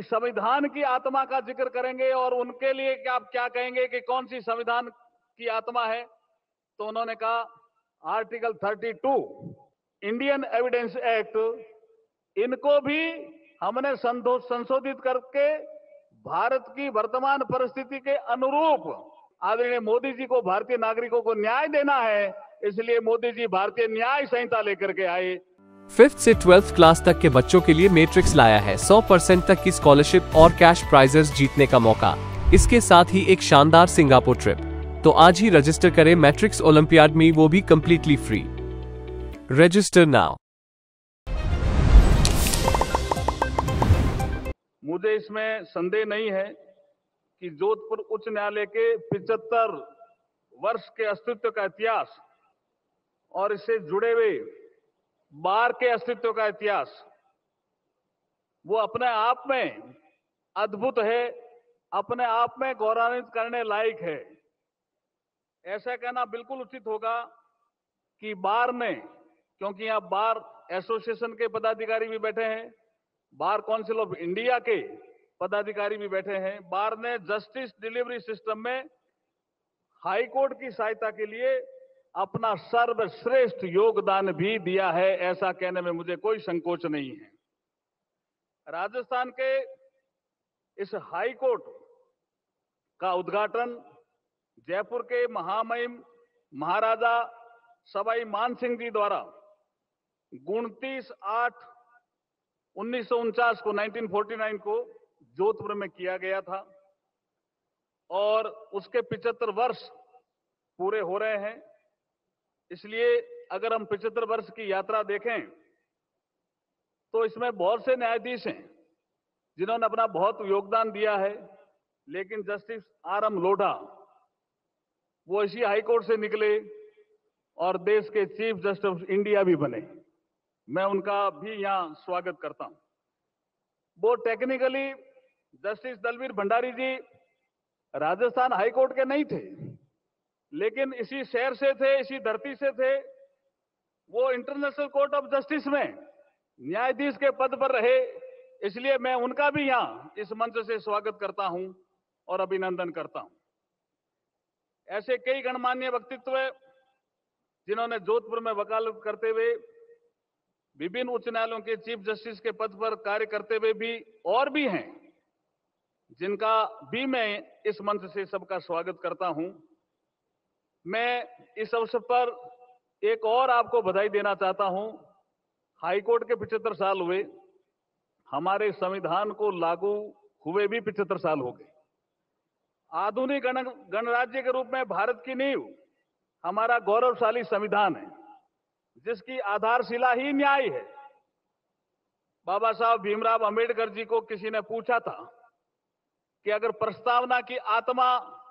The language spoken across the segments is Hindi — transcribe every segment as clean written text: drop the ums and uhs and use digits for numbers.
कि संविधान की आत्मा का जिक्र करेंगे और उनके लिए क्या आप क्या कहेंगे कि कौन सी संविधान की आत्मा है। तो उन्होंने कहा आर्टिकल 32 इंडियन एविडेंस एक्ट, इनको भी हमने संशोधित करके भारत की वर्तमान परिस्थिति के अनुरूप आदरणीय मोदी जी को भारतीय नागरिकों को न्याय देना है, इसलिए मोदी जी भारतीय न्याय संहिता लेकर के आए। 5th से 12th क्लास तक के बच्चों के लिए मैट्रिक्स लाया है 100% तक की स्कॉलरशिप और कैश प्राइजेस जीतने का मौका, इसके साथ ही एक शानदार सिंगापुर ट्रिप। तो आज ही रजिस्टर करें मैट्रिक्स ओलंपियाड में, वो भी कंप्लीटली फ्री। Register now. मुझे इसमें संदेह नहीं है कि जोधपुर उच्च न्यायालय के 75 वर्ष के अस्तित्व का इतिहास और इससे जुड़े हुए बार के अस्तित्व का इतिहास वो अपने आप में अद्भुत है, अपने आप में गौरवान्वित करने लायक है। ऐसा कहना बिल्कुल उचित होगा कि बार ने, क्योंकि यहां बार एसोसिएशन के पदाधिकारी भी बैठे हैं, बार काउंसिल ऑफ इंडिया के पदाधिकारी भी बैठे हैं, बार ने जस्टिस डिलीवरी सिस्टम में हाई कोर्ट की सहायता के लिए अपना सर्वश्रेष्ठ योगदान भी दिया है, ऐसा कहने में मुझे कोई संकोच नहीं है। राजस्थान के इस हाई कोर्ट का उद्घाटन जयपुर के महामहिम महाराजा सवाई मानसिंह जी द्वारा 1949 को जोधपुर में किया गया था और उसके 75 वर्ष पूरे हो रहे हैं। इसलिए अगर हम 75 वर्ष की यात्रा देखें तो इसमें बहुत से न्यायाधीश हैं जिन्होंने अपना बहुत योगदान दिया है, लेकिन जस्टिस आर.एम. लोढ़ा वो इसी हाईकोर्ट से निकले और देश के चीफ जस्टिस ऑफ इंडिया भी बने। मैं उनका भी यहां स्वागत करता हूं। वो technically justice Dalveer Bhandari ji Rajasthan high court के नहीं थे, लेकिन इसी शहर से थे, इसी धरती से थे। वो इंटरनेशनल कोर्ट ऑफ जस्टिस में न्यायाधीश के पद पर रहे, इसलिए मैं उनका भी यहां इस मंच से स्वागत करता हूं और अभिनंदन करता हूं। ऐसे कई गणमान्य व्यक्तित्व जिन्होंने जोधपुर में वकालत करते हुए विभिन्न उच्च न्यायालयों के चीफ जस्टिस के पद पर कार्य करते हुए भी और भी हैं, जिनका भी मैं इस मंच से सबका स्वागत करता हूं। मैं इस अवसर पर एक और आपको बधाई देना चाहता हूं। हाईकोर्ट के 75 साल हुए, हमारे संविधान को लागू हुए भी 75 साल हो गए। आधुनिक गणराज्य के रूप में भारत की नींव हमारा गौरवशाली संविधान है, जिसकी आधारशिला ही न्याय है। बाबा साहब भीमराव अंबेडकर जी को किसी ने पूछा था कि अगर प्रस्तावना की आत्मा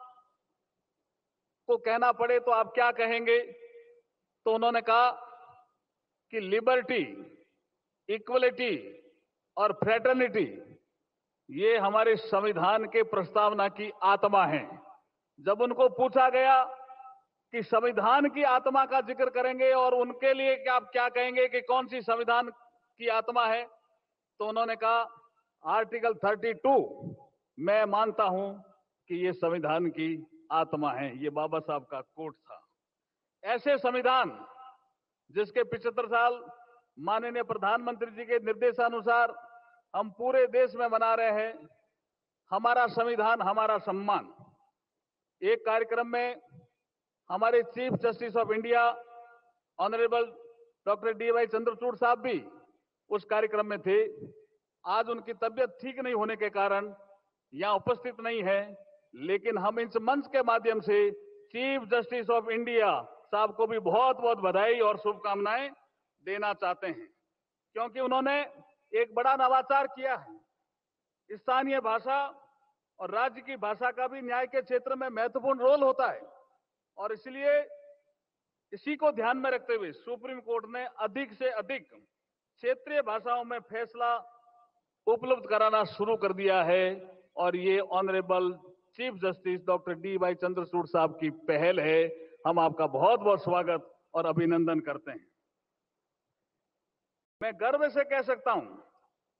को कहना पड़े तो आप क्या कहेंगे, तो उन्होंने कहा कि लिबर्टी, इक्वलिटी और फ्रेटर्निटी ये हमारे संविधान के प्रस्तावना की आत्मा है। जब उनको पूछा गया कि संविधान की आत्मा का जिक्र करेंगे और उनके लिए क्या आप क्या कहेंगे कि कौन सी संविधान की आत्मा है, तो उन्होंने कहा आर्टिकल 32 मैं मानता हूं कि ये संविधान की आत्मा है। ये बाबा साहब का कोट था। ऐसे संविधान जिसके 75 साल माननीय प्रधानमंत्री जी के निर्देशानुसार हम पूरे देश में मना रहे हैं। हमारा संविधान हमारा सम्मान। एक कार्यक्रम में हमारे chief justice of India honourable doctor D Y. Chandrachud साहब भी उस कार्यक्रम में थे। आज उनकी तबियत ठीक नहीं होने के कारण यहां उपस्थित नहीं है, लेकिन हम इस मंच के माध्यम से चीफ जस्टिस ऑफ इंडिया साहब को भी बहुत बहुत बधाई और शुभकामनाएं देना चाहते हैं, क्योंकि उन्होंने एक बड़ा नवाचार किया है। स्थानीय भाषा और राज्य की भाषा का भी न्याय के क्षेत्र में महत्वपूर्ण रोल होता है और इसलिए इसी को ध्यान में रखते हुए सुप्रीम कोर्ट ने अधिक से अधिक क्षेत्रीय भाषाओं में फैसला उपलब्ध कराना शुरू कर दिया है और ये honourable chief justice doctor D Y. Chandrachud साहब की पहल है। हम आपका बहुत बहुत स्वागत और अभिनंदन करते हैं। मैं गर्व से कह सकता हूं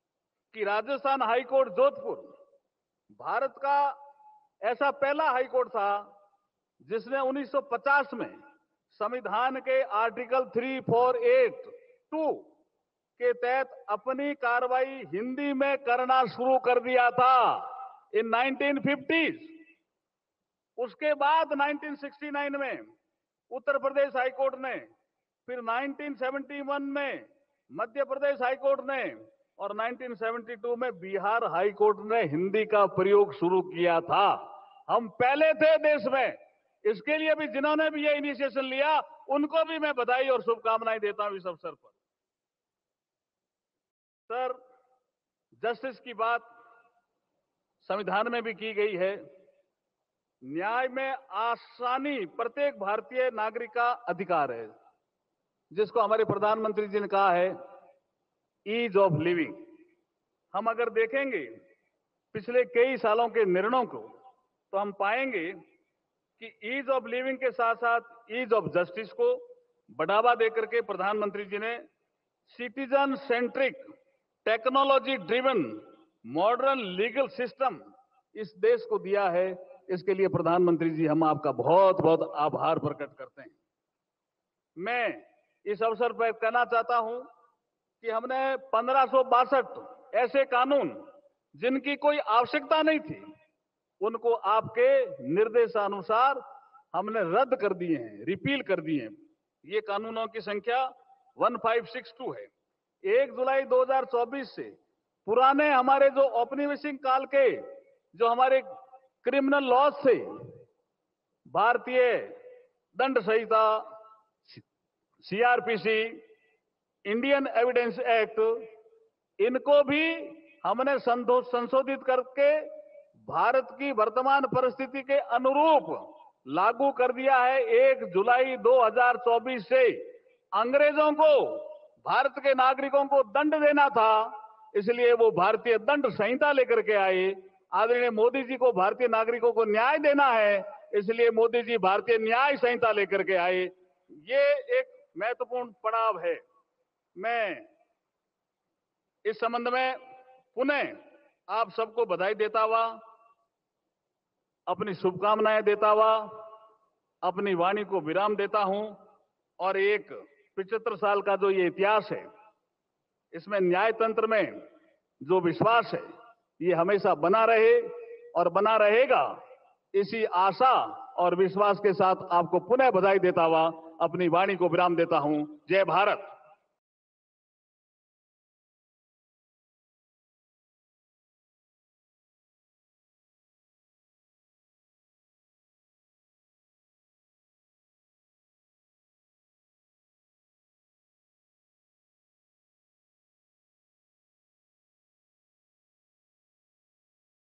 कि राजस्थान हाईकोर्ट जोधपुर भारत का ऐसा पहला हाईकोर्ट था जिसने 1950 में संविधान के आर्टिकल 3482 के तहत अपनी कार्रवाई हिंदी में करना शुरू कर दिया था इन 1950s। उसके बाद 1969 में उत्तर प्रदेश हाईकोर्ट ने, फिर 1971 में मध्य प्रदेश हाईकोर्ट ने और 1972 में बिहार हाईकोर्ट ने हिंदी का प्रयोग शुरू किया था। हम पहले थे देश में। इसके लिए भी जिन्होंने भी ये इनिशिएशन लिया उनको भी मैं बधाई और शुभकामनाएं देता हूं इस अवसर पर। सर, जस्टिस की बात संविधान में भी की गई है। न्याय में आसानी प्रत्येक भारतीय नागरिक का अधिकार है, जिसको हमारे प्रधानमंत्री जी ने कहा है ईज ऑफ लिविंग। हम अगर देखेंगे पिछले कई सालों के निर्णयों को तो हम पाएंगे कि ईज ऑफ लिविंग के साथ साथ ईज ऑफ जस्टिस को बढ़ावा देकर के प्रधानमंत्री जी ने citizen centric technology driven modern legal system इस देश को दिया है। इसके लिए प्रधानमंत्री जी हम आपका बहुत बहुत आभार प्रकट करते हैं। मैं इस अवसर पर कहना चाहता हूं कि हमने 1562 ऐसे कानून जिनकी कोई आवश्यकता नहीं थी उनको आपके निर्देशानुसार हमने रद्द कर दिए हैं, रिपील कर दिए हैं। ये कानूनों की संख्या 1562 है। 1 जुलाई 2024 से पुराने हमारे जो औपनिवेशिक काल के जो हमारे क्रिमिनल लॉज थे, भारतीय दंड संहिता, सीआरपीसी, इंडियन एविडेंस एक्ट, इनको भी हमने संशोधित करके भारत की वर्तमान परिस्थिति के अनुरूप लागू कर दिया है। 1 जुलाई 2024 से अंग्रेजों को भारत के नागरिकों को दंड देना था, इसलिए वो भारतीय दंड संहिता लेकर के आए। आदरणीय मोदी जी को भारतीय नागरिकों को न्याय देना है, इसलिए मोदी जी भारतीय न्याय संहिता लेकर के आए। ये एक महत्वपूर्ण पड़ाव है। मैं इस संबंध में पुनः आप सबको बधाई देता हुआ, अपनी शुभकामनाएं देता हुआ, अपनी वाणी को विराम देता हूं और एक 75 साल का जो ये इतिहास है, इसमें न्याय तंत्र में जो विश्वास है ये हमेशा बना रहे और बना रहेगा। इसी आशा और विश्वास के साथ आपको पुनः बधाई देता हुआ अपनी वाणी को विराम देता हूं। जय भारत।